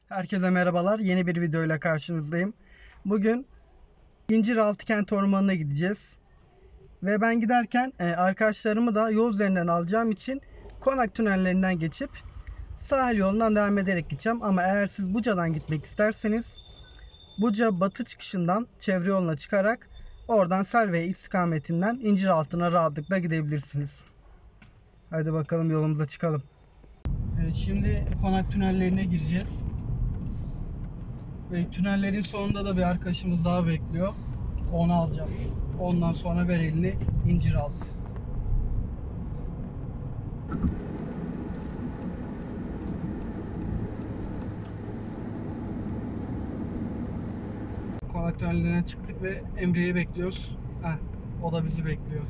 Herkese merhabalar. Yeni bir videoyla karşınızdayım. Bugün İnciraltı Kent Ormanı'na gideceğiz. Ve ben giderken arkadaşlarımı da yol üzerinden alacağım için Konak tünellerinden geçip sahil yolundan devam ederek gideceğim. Ama eğer siz Buca'dan gitmek isterseniz Buca batı çıkışından çevre yoluna çıkarak oradan Selviye istikametinden İnciraltı'na rahatlıkla gidebilirsiniz. Hadi bakalım yolumuza çıkalım. Evet, şimdi Konak tünellerine gireceğiz. Ve tünellerin sonunda da bir arkadaşımız daha bekliyor. Onu alacağız. Ondan sonra ver elini İnciraltı. Konak tünellerinden çıktık ve Emre'yi bekliyoruz. O da bizi bekliyor.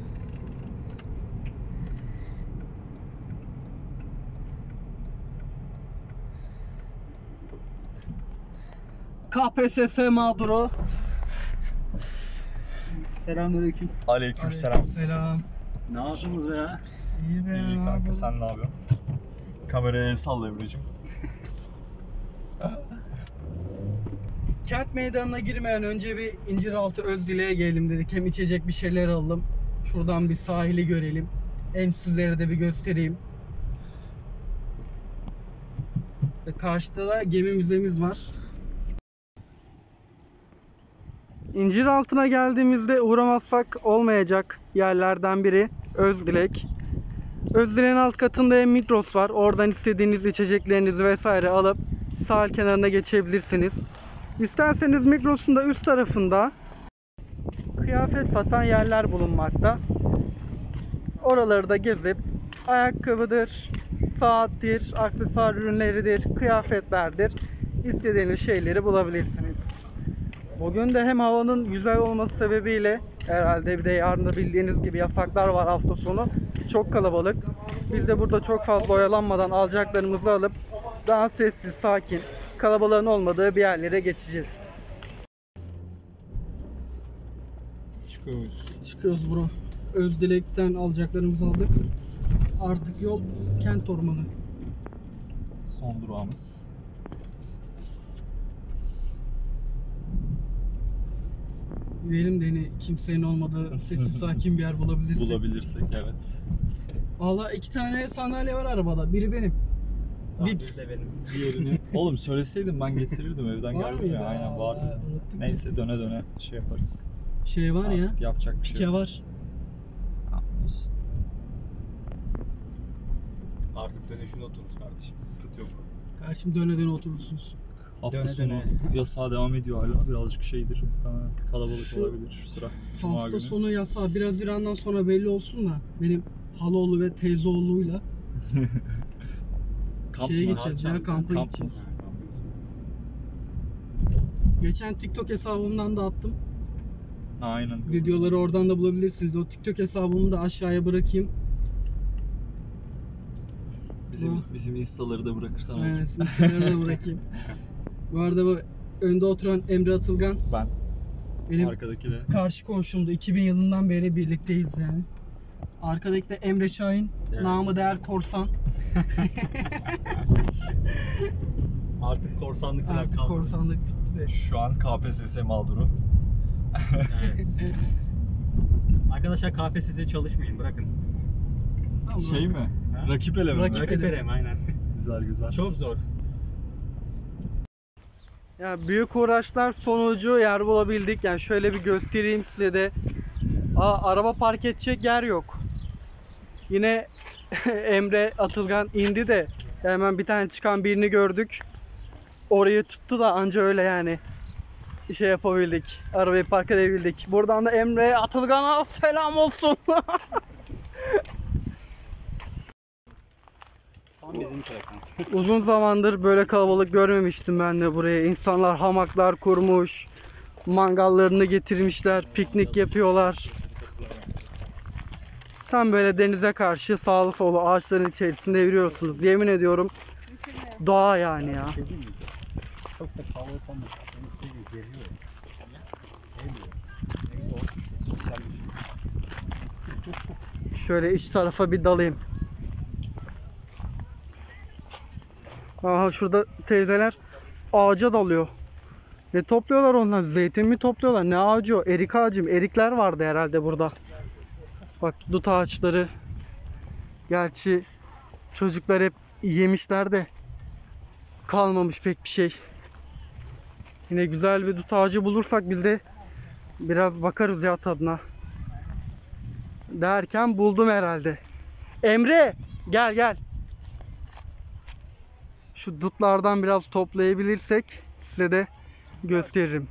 KPSS mağduru. Selamünaleyküm. Aleykümselam. Selam. Ne yapıyorsunuz ya? İyi be. İyi kanka, sen ne yapıyorsun? Kameraya el salla Emre'cim. Kent meydanına girmeden önce bir İnciraltı Özdile'ye gelelim dedik. Hem içecek bir şeyler alalım. Şuradan bir sahili görelim. Hem sizlere de bir göstereyim. Ve karşıda da gemi müzemiz var. İnciraltı'na geldiğimizde uğramazsak olmayacak yerlerden biri Özdilek. Özdile'nin alt katında hem Migros var. Oradan istediğiniz içeceklerinizi vesaire alıp sahil kenarına geçebilirsiniz. İsterseniz Migros'un da üst tarafında kıyafet satan yerler bulunmakta. Oraları da gezip ayakkabıdır, saattir, aksesuar ürünleridir, kıyafetlerdir, istediğiniz şeyleri bulabilirsiniz. Bugün de hem havanın güzel olması sebebiyle herhalde bir de yarın da bildiğiniz gibi yasaklar var hafta sonu. Çok kalabalık. Biz de burada çok fazla oyalanmadan alacaklarımızı alıp daha sessiz, sakin, kalabalığın olmadığı bir yerlere geçeceğiz. Çıkıyoruz bro. Özdilek'ten alacaklarımızı aldık. Artık yol Kent Ormanı. Son durağımız. Gidelim de yine kimsenin olmadığı sessiz sakin bir yer bulabilirsek. Bulabilirsek, evet. Valla 2 tane sandalye var arabada. Biri benim. Dips. Diğerini... Oğlum söyleseydin ben getirirdim, evden Var geldim mıydı? ya. Aynen vardı. Unuttuk. Neyse, döne döne şey yaparız. Şey var ya. Artık yapacak bir şey Pike yok. var. Olsun. Artık dönüşünde otururuz kardeşim. Sıkıntı yok. Karşım döne döne oturursunuz. Hafta Döne sonu döne. yasağı devam ediyor hala. Birazcık şeydir. Muhtemelen kalabalık Şu olabilir şu sıra. Cuma Hafta günü. sonu yasağı biraz Haziran'dan sonra belli olsun da benim halaoğlu ve teyzeoğluyla Kamp şeye mı? geçeceğiz ya, kampa Kamp mı? gideceğiz. Geçen TikTok hesabımdan da attım. Aynen. Videoları oradan da bulabilirsiniz. O TikTok hesabımı da aşağıya bırakayım. Bizim instaları da bırakırsan olur. Evet, sizlere de bırakayım. Bu arada bu önde oturan Emre Atılgan Ben. benim Arkadaki de. karşı komşumdu. 2000 yılından beri birlikteyiz yani. Arkadaki de Emre Şahin, Evet. namı değer korsan. Artık korsanlık kadar Artık kalmadı. korsanlık bitti. Şu an KPSS mağduru. Evet. Arkadaşlar KPSS'ye çalışmayın, bırakın. Ama Şey mi? Ha? Rakip eleme mi? Rakip Rakip aynen. Güzel güzel. Çok zor. Ya büyük uğraşlar sonucu yer bulabildik. Yani şöyle bir göstereyim size de. Araba park edecek yer yok. Yine Emre Atılgan indi de hemen bir tane çıkan birini gördük. Orayı tuttu da anca öyle yani şey yapabildik. Arabayı park edebildik. Buradan da Emre Atılgan'a selam olsun. Tam bizim frekans. Uzun zamandır böyle kalabalık görmemiştim ben de buraya. İnsanlar hamaklar kurmuş. Mangallarını getirmişler. Piknik yapıyorlar. Tam böyle denize karşı sağlı solu ağaçların içerisinde yürüyorsunuz. Yemin ediyorum doğa yani ya. Çok da kalabalık olmaz. Geliyor. Şöyle iç tarafa bir dalayım. Aha şurada teyzeler ağaca dalıyor. Ne topluyorlar onlar? Zeytin mi topluyorlar? Ne ağacı o? Erik ağacı mı? Erikler vardı herhalde burada. Bak dut ağaçları. Gerçi çocuklar hep yemişler de kalmamış pek bir şey. Yine güzel bir dut ağacı bulursak biz de biraz bakarız ya tadına. Derken buldum herhalde. Emre gel gel. Şu dutlardan biraz toplayabilirsek size de gösteririm.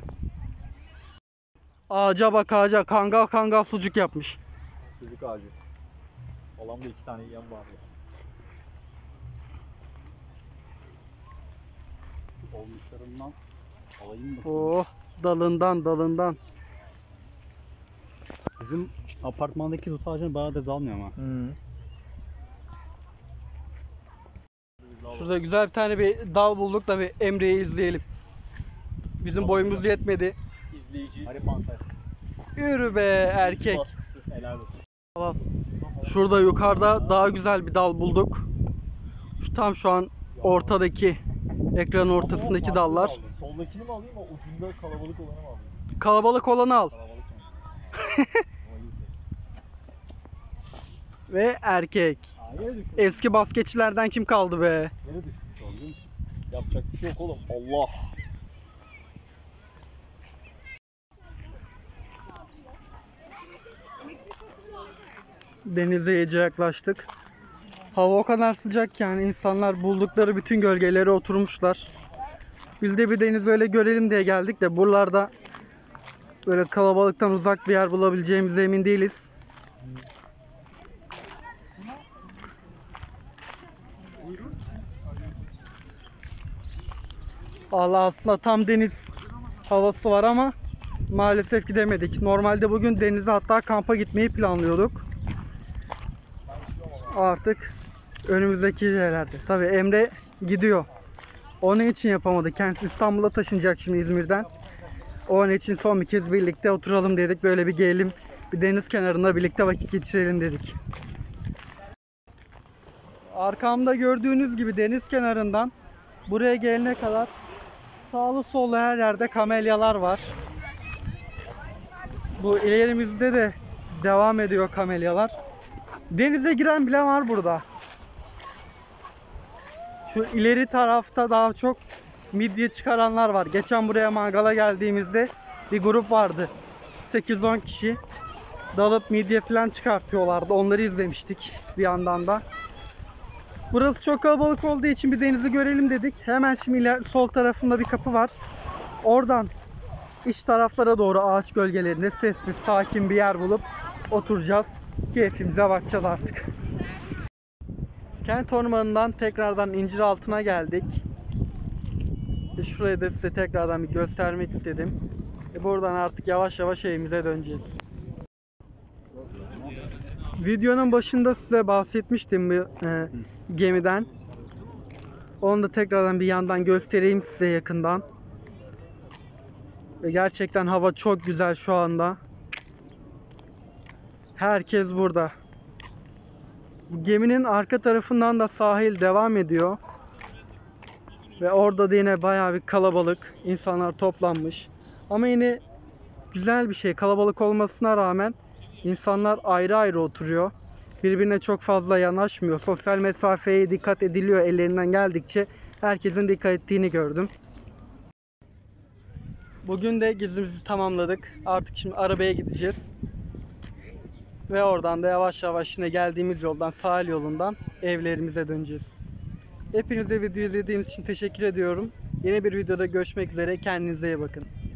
Ağaca bak ağaca, kangal kangal sucuk yapmış. Sucuk ağacı. Alamda 2 tane yiyen var ya. Şu olmuşlarından alayım bakayım. Oh, dalından dalından. Bizim apartmandaki dut ağacına bayağı da dalmıyor ama. Şurada güzel bir tane bir dal bulduk da bir Emre'yi izleyelim. Bizim boyumuz yetmedi. İzleyici. Harry Potter. Yürü be erkek. Baskısı. Helal olsun. Şurada yukarıda daha güzel bir dal bulduk. Şu an ortadaki, ekranın ortasındaki dallar. Soldakini mi alayım o ucunda kalabalık olanı mı alayım? Kalabalık olanı al. Kalabalık mı? Ve erkek. Yere düşmüş. Eski basketçilerden kim kaldı be? Yere düşmüş oğlum. Yapacak bir şey yok oğlum. Allah. Denize iyice yaklaştık. Hava o kadar sıcak yani insanlar buldukları bütün gölgelere oturmuşlar. Biz de bir deniz öyle görelim diye geldik de buralarda böyle kalabalıktan uzak bir yer bulabileceğimize emin değiliz. Allah aslında tam deniz havası var ama maalesef gidemedik. Normalde bugün denize hatta kampa gitmeyi planlıyorduk. Artık önümüzdeki yerlerde. Tabii Emre gidiyor. Onun için yapamadı. Kendisi İstanbul'a taşınacak şimdi İzmir'den. Onun için son bir kez birlikte oturalım dedik. Böyle bir gelelim. Bir deniz kenarında birlikte vakit geçirelim dedik. Arkamda gördüğünüz gibi deniz kenarından buraya gelene kadar sağlı sollu her yerde kamelyalar var. Bu ilerimizde de devam ediyor kamelyalar. Denize giren bile var burada. Şu ileri tarafta daha çok midye çıkaranlar var. Geçen buraya mangala geldiğimizde bir grup vardı. 8-10 kişi dalıp midye falan çıkartıyorlardı. Onları izlemiştik bir yandan da. Burası çok kalabalık olduğu için bir denizi görelim dedik. Hemen şimdi sol tarafında bir kapı var. Oradan iç taraflara doğru ağaç gölgelerinde sessiz, sakin bir yer bulup oturacağız. Keyfimize bakacağız artık. Kent ormanından tekrardan İnciraltı'na geldik. Şurayı da size tekrardan bir göstermek istedim. Buradan artık yavaş yavaş evimize döneceğiz. Videonun başında size bahsetmiştim bir gemiden. Onu da tekrardan bir yandan göstereyim size yakından. Ve gerçekten hava çok güzel şu anda. Herkes burada. Bu geminin arka tarafından da sahil devam ediyor. Ve orada da yine bayağı bir kalabalık. İnsanlar toplanmış. Ama yine güzel bir şey. Kalabalık olmasına rağmen insanlar ayrı ayrı oturuyor. Birbirine çok fazla yanaşmıyor. Sosyal mesafeye dikkat ediliyor ellerinden geldikçe. Herkesin dikkat ettiğini gördüm. Bugün de gezimizi tamamladık. Artık şimdi arabaya gideceğiz. Ve oradan da yavaş yavaş yine geldiğimiz yoldan, sahil yolundan evlerimize döneceğiz. Hepinize video izlediğiniz için teşekkür ediyorum. Yeni bir videoda görüşmek üzere. Kendinize iyi bakın.